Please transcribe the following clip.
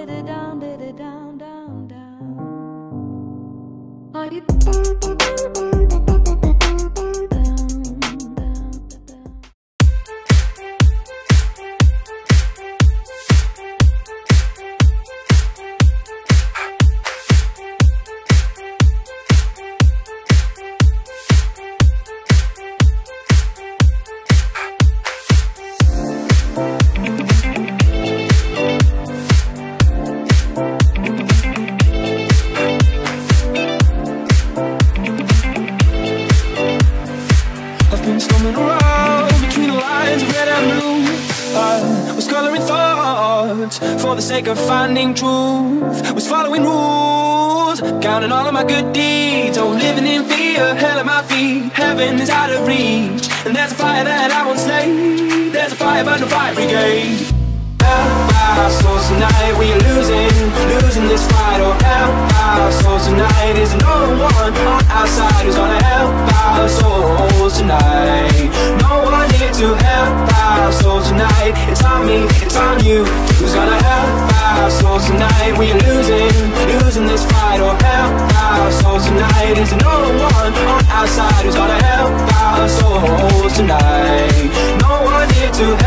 For the sake of finding truth, was following rules, counting all of my good deeds. Oh, living in fear, hell at my feet, heaven is out of reach. And there's a fire that I won't slay, there's a fire but no fire brigade. Help our souls tonight, we are losing this fight. Oh, help our souls tonight, is no one on our side who's gonna help our souls tonight. No one here to help our souls tonight. It's on me, it's on you. Who's gonna help our souls tonight? We are losing this fight. Oh, help our souls tonight. Is no one on our side who's gonna help our souls tonight. No one here to